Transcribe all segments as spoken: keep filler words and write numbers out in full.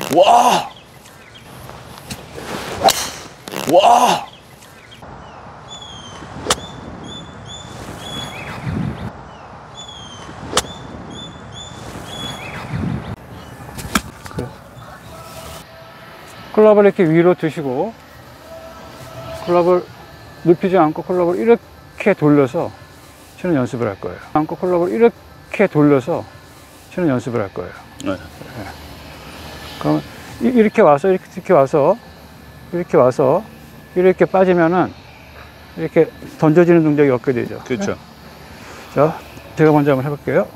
와! 와! 클럽을 이렇게 위로 드시고 클럽을 눕히지 않고 클럽을 이렇게 돌려서 치는 연습을 할 거예요. 않고 클럽을 이렇게 돌려서 치는 연습을 할 거예요. 네. 네. 그럼 이렇게 와서 이렇게, 이렇게 와서 이렇게 와서 이렇게 빠지면은 이렇게 던져지는 동작이 없게 되죠. 그렇죠. 네? 자, 제가 먼저 한번 해볼게요.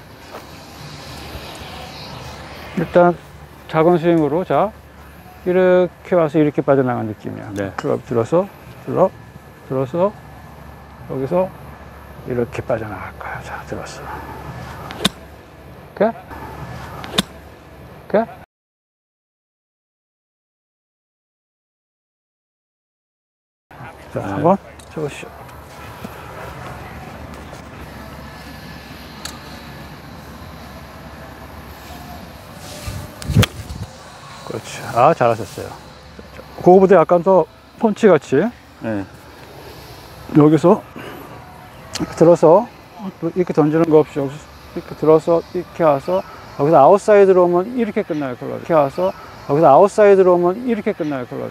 일단 작은 스윙으로 자 이렇게 와서 이렇게 빠져나간 느낌이야. 네. 클럽 들어서 들어 들어서 여기서 이렇게 빠져나갈 거야. 자, 들었어. 오케이? 오케이? 자, 네. 한번 쳐보시죠. 그렇지. 아, 잘하셨어요. 그거보다 약간 더 펀치 같이. 네. 여기서 이렇게 들어서 이렇게 던지는 거 없이 여기서 이렇게 들어서 이렇게 와서 여기서 아웃사이드로 오면 이렇게 끝나요. 클럽이. 이렇게 와서 여기서 아웃사이드로 오면 이렇게 끝나요. 클럽이.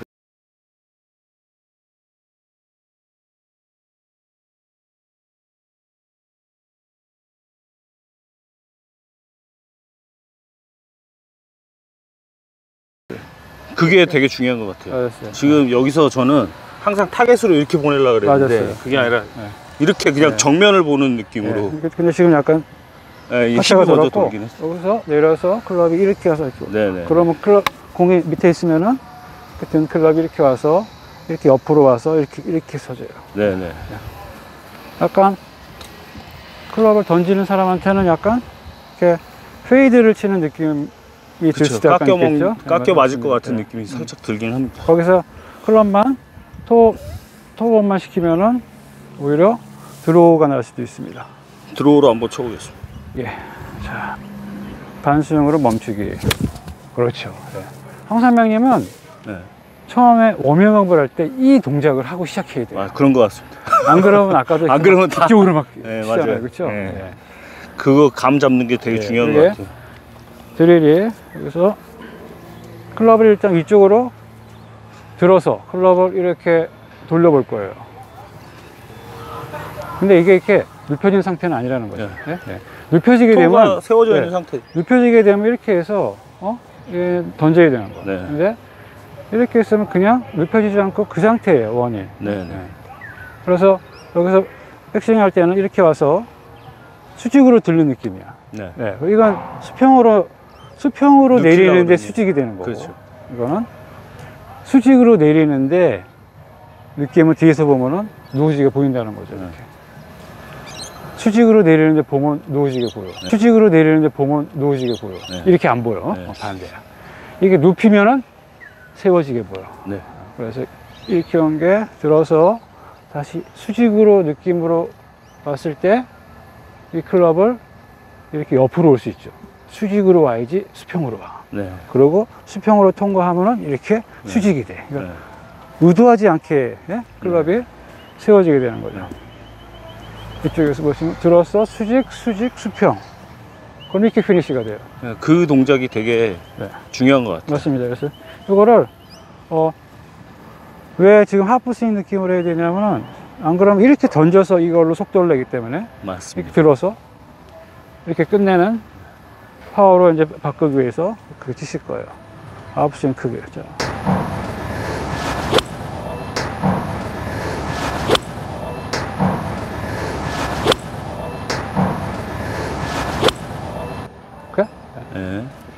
그게 되게 중요한 것 같아요. 맞았어요. 지금 여기서 저는 항상 타겟으로 이렇게 보내려고 그랬는데 맞았어요. 그게 아니라 네. 이렇게 그냥 네. 정면을 보는 느낌으로. 네. 근데 지금 약간 네, 힘이 하체가 먼저 들었고 돌긴 했어. 여기서 내려서 클럽이 이렇게 와서 이렇게. 네네. 그러면 클럽 공이 밑에 있으면은 그때는 클럽이 이렇게 와서 이렇게 옆으로 와서 이렇게 이렇게 서져요. 네네. 약간 클럽을 던지는 사람한테는 약간 이렇게 페이드를 치는 느낌이 들 그쵸. 수도 약간 깎여, 먹, 있겠죠. 깎여 맞을 것 같은 네. 느낌이 살짝 들긴 합니다. 거기서 클럽만 토 토업만 시키면은 오히려 드로우가 날 수도 있습니다. 드로우로 한번 쳐보겠습니다. 예, 자 반스윙으로 멈추기. 그렇죠. 네. 황삼명님은 네. 처음에 워밍업을 할 때 이 동작을 하고 시작해야 돼요. 아, 그런 것 같습니다. 안 그러면 아까도 안 그러면 다- 뒤쪽으로 막 네, 치잖아요. 맞아요. 그렇죠? 네. 네. 그거 감 잡는 게 되게 네, 중요한 그게 것 같아요. 드릴이 여기서 클럽을 일단 위쪽으로 들어서 클럽을 이렇게 돌려볼 거예요. 근데 이게 이렇게 눕혀진 상태는 아니라는 거죠. 네. 네? 네. 눕혀지게 토가 되면 세워져 네. 있는 상태. 눕혀지게 되면 이렇게 해서 어? 예, 던져야 되는 거예요. 네. 근데 이렇게 했으면 그냥 눕혀지지 않고 그 상태예요, 원이. 네네. 네. 그래서 여기서 백스윙 할 때는 이렇게 와서 수직으로 들는 느낌이야. 네. 네. 이건 수평으로 수평으로 눕히려고 내리는데 그러니. 수직이 되는 거고. 그렇죠. 이거는 수직으로 내리는데 느낌은 뒤에서 보면은 누워지게 보인다는 거죠. 이렇게. 수직으로 내리는데 보면 누워지게 보여. 네. 수직으로 내리는데 보면 누워지게 보여. 네. 이렇게 안 보여. 네. 어, 반대야. 이게 눕히면은 세워지게 보여. 네. 그래서 이렇게 온 게 들어서 다시 수직으로 느낌으로 봤을 때 이 클럽을 이렇게 옆으로 올 수 있죠. 수직으로 와야지 수평으로 와. 네. 그리고 수평으로 통과하면은 이렇게 네. 수직이 돼. 그러니까 네. 의도하지 않게 예? 클럽이 세워지게 되는 거죠. 이쪽에서 보시면 들어서 수직, 수직, 수평. 그럼 이렇게 피니시가 돼요. 그 동작이 되게 네. 중요한 것 같아요. 맞습니다. 그래서 이거를 어, 왜 지금 하프 스윙 느낌으로 해야 되냐면은 안 그러면 이렇게 던져서 이걸로 속도를 내기 때문에 이렇게 맞습니다. 들어서 이렇게 끝내는 파워로 이제 바꾸기 위해서 그렇게 치실 거예요. 하프 스윙 크게. 자. 네.